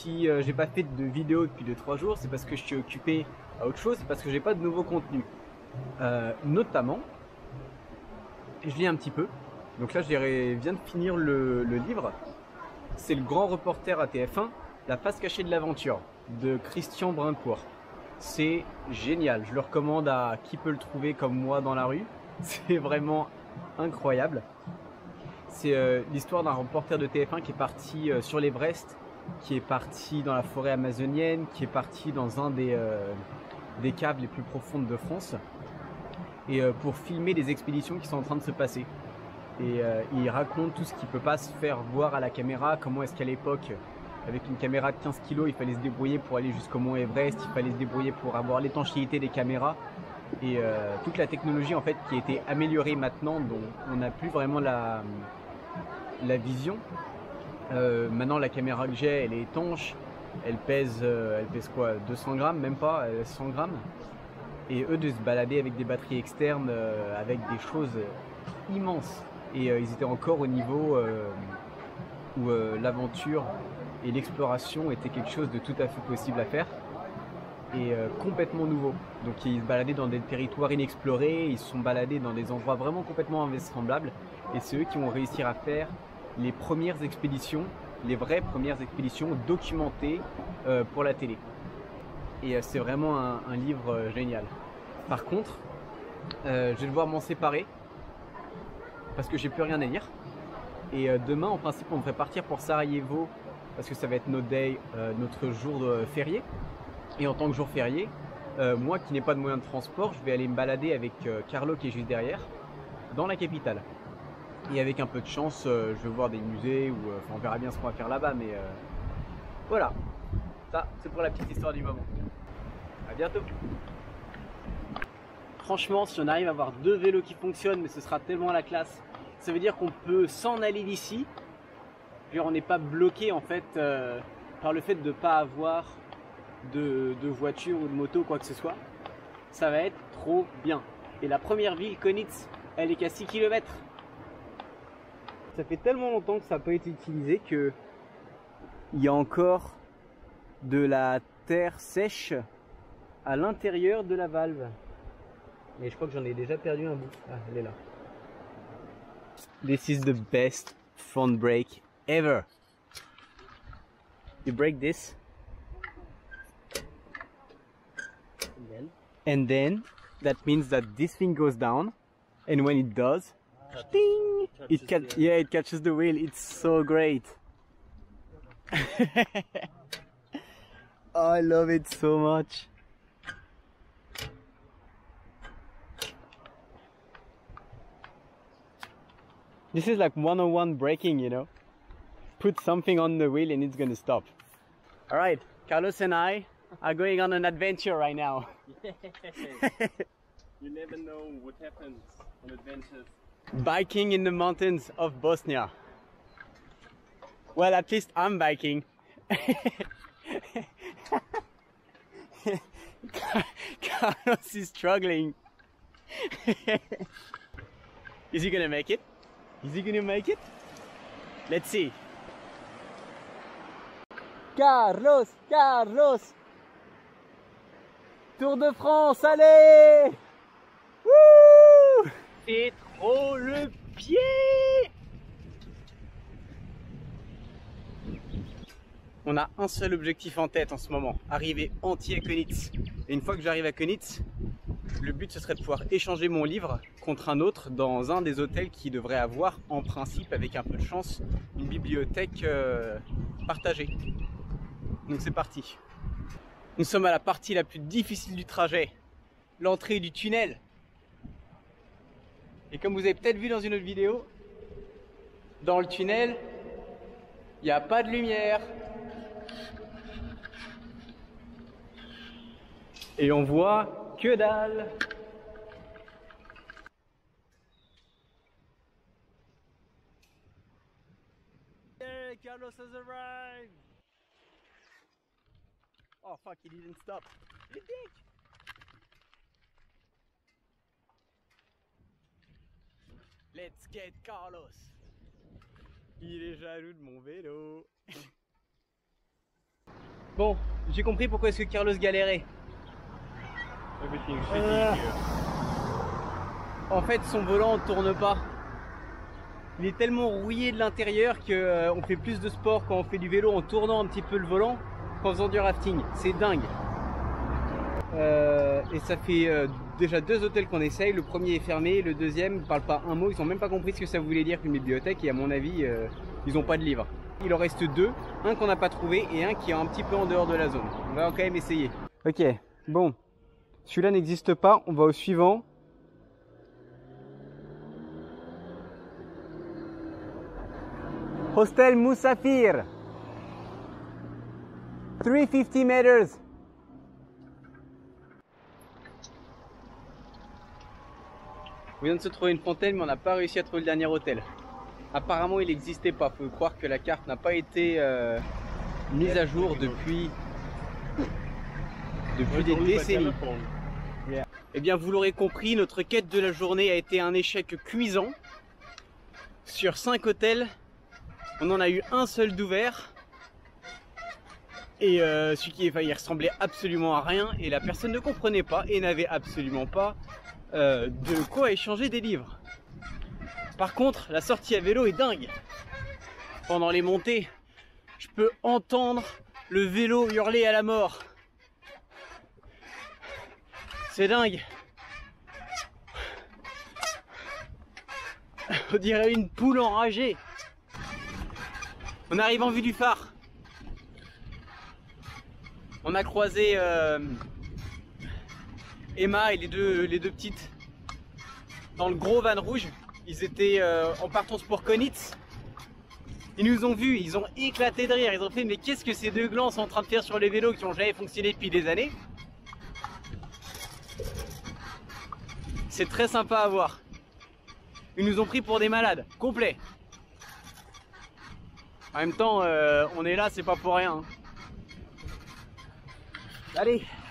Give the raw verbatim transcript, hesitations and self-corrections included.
si euh, j'ai pas fait de vidéo depuis deux trois jours, c'est parce que je suis occupé à autre chose, c'est parce que j'ai pas de nouveau contenu. Euh, notamment, je lis un petit peu. Donc là, je viens de finir le, le livre. C'est Le Grand Reporter à T F un, La face cachée de l'aventure, de Christian Brincourt. C'est génial, je le recommande à qui peut le trouver comme moi dans la rue. C'est vraiment incroyable. C'est euh, l'histoire d'un reporter de T F un qui est parti euh, sur l'Everest, qui est parti dans la forêt amazonienne, qui est parti dans un des, euh, des caves les plus profondes de France, et euh, pour filmer des expéditions qui sont en train de se passer. Et euh, il raconte tout ce qui ne peut pas se faire voir à la caméra, comment est-ce qu'à l'époque, avec une caméra de quinze kilos, il fallait se débrouiller pour aller jusqu'au mont Everest, il fallait se débrouiller pour avoir l'étanchéité des caméras, et euh, toute la technologie en fait qui a été améliorée maintenant, dont on n'a plus vraiment la, la vision. Euh, maintenant la caméra que j'ai, elle est étanche, elle pèse, euh, elle pèse quoi, deux cents grammes, même pas, cent grammes. Et eux de se balader avec des batteries externes, euh, avec des choses immenses. Et euh, ils étaient encore au niveau euh, où euh, l'aventure et l'exploration étaient quelque chose de tout à fait possible à faire. Et euh, complètement nouveau. Donc ils se baladaient dans des territoires inexplorés, ils se sont baladés dans des endroits vraiment complètement invraisemblables. Et c'est eux qui ont réussi à faire les premières expéditions, les vraies premières expéditions documentées euh, pour la télé. Et euh, c'est vraiment un, un livre euh, génial. Par contre, euh, je vais devoir m'en séparer parce que j'ai plus rien à lire. Et euh, demain, en principe, on devrait partir pour Sarajevo parce que ça va être notre day, euh, notre jour de férié. Et en tant que jour férié, euh, moi qui n'ai pas de moyen de transport, je vais aller me balader avec euh, Carlo qui est juste derrière, dans la capitale. Et avec un peu de chance, euh, je vais voir des musées, ou euh, enfin, on verra bien ce qu'on va faire là-bas, mais euh, voilà. Ça, c'est pour la petite histoire du moment. À bientôt. Franchement, si on arrive à avoir deux vélos qui fonctionnent, mais ce sera tellement la classe, ça veut dire qu'on peut s'en aller d'ici. On n'est pas bloqué en fait euh, par le fait de ne pas avoir De, de voiture ou de moto, quoi que ce soit. Ça va être trop bien. Et la première ville, Konitz, elle est qu'à six kilomètres. Ça fait tellement longtemps que ça n'a pas été utilisé que il y a encore de la terre sèche à l'intérieur de la valve. Mais je crois que j'en ai déjà perdu un bout. Ah, elle est là. This is the best front brake ever. You break this. And then that means that this thing goes down, and when it does, ding, it can, yeah, it catches the wheel. It's so great. Oh, I love it so much. This is like one oh one braking, you know. Put something on the wheel and it's gonna stop. All right, Carlos and I are going on an adventure right now. You never know what happens on adventures. Biking in the mountains of Bosnia. Well, at least I'm biking. Carlos is struggling. Is he gonna make it? Is he gonna make it? Let's see. Carlos, Carlos. Tour de France, allez! Wouh! Et trop le pied! On a un seul objectif en tête en ce moment, arriver entier à Konitz. Et une fois que j'arrive à Konitz, le but ce serait de pouvoir échanger mon livre contre un autre dans un des hôtels qui devrait avoir, en principe, avec un peu de chance, une bibliothèque euh, partagée. Donc c'est parti. Nous sommes à la partie la plus difficile du trajet, l'entrée du tunnel. Et comme vous avez peut-être vu dans une autre vidéo, dans le tunnel, il n'y a pas de lumière. Et on voit que dalle. Yeah, Carlos has arrived. Oh fuck, he didn't stop. You dick! Let's get Carlos. Il est jaloux de mon vélo. Bon, j'ai compris pourquoi est-ce que Carlos galérait. Everything's Euh. shaky here. En fait, son volant ne tourne pas. Il est tellement rouillé de l'intérieur qu'on euh, fait plus de sport quand on fait du vélo en tournant un petit peu le volant qu'en faisant du rafting. C'est dingue. Euh, et ça fait euh, déjà deux hôtels qu'on essaye. Le premier est fermé, le deuxième ne parle pas un mot. Ils n'ont même pas compris ce que ça voulait dire qu'une bibliothèque. Et à mon avis, euh, ils n'ont pas de livre. Il en reste deux. Un qu'on n'a pas trouvé et un qui est un petit peu en dehors de la zone. On va quand même essayer. Ok, bon. Celui-là n'existe pas. On va au suivant. Hostel Moussafir. three hundred fifty meters. On vient de se trouver une fontaine, mais on n'a pas réussi à trouver le dernier hôtel. Apparemment, il n'existait pas. Il faut croire que la carte n'a pas été euh, mise à jour depuis, depuis des décennies. Eh bien, vous l'aurez compris, notre quête de la journée a été un échec cuisant. Sur cinq hôtels, on en a eu un seul d'ouvert. Et euh, celui qui enfin, il ressemblait absolument à rien. Et la personne ne comprenait pas et n'avait absolument pas euh, de quoi échanger des livres. Par contre, la sortie à vélo est dingue. Pendant les montées, je peux entendre le vélo hurler à la mort. C'est dingue. On dirait une poule enragée. On arrive en vue du phare. On a croisé euh, Emma et les deux, les deux petites dans le gros van rouge. Ils étaient euh, en partance pour Konitz. Ils nous ont vus, ils ont éclaté de rire. Ils ont fait mais qu'est-ce que ces deux glands sont en train de faire sur les vélos qui n'ont jamais fonctionné depuis des années. C'est très sympa à voir. Ils nous ont pris pour des malades, complets. En même temps, euh, on est là, c'est pas pour rien. Allez.